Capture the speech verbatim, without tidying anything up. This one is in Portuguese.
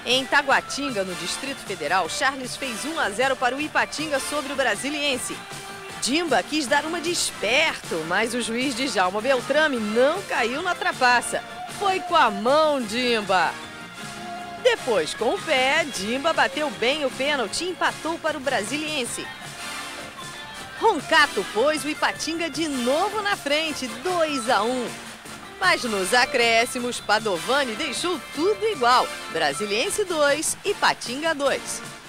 Em Taguatinga, no Distrito Federal, Charles fez um a zero para o Ipatinga sobre o Brasiliense. Dimba quis dar uma de esperto, mas o juiz Djalma Beltrame não caiu na trapaça. Foi com a mão, Dimba! Depois, com o pé, Dimba bateu bem o pênalti e empatou para o Brasiliense. Roncato pôs o Ipatinga de novo na frente, dois a um. Mas nos acréscimos, Padovani deixou tudo igual. Brasiliense dois, Ipatinga dois.